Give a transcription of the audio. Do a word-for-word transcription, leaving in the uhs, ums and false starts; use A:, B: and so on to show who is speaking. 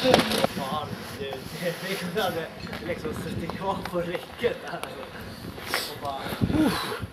A: Fan, det, det, det kunde hade liksom suttit kvar på räcket där. Och bara...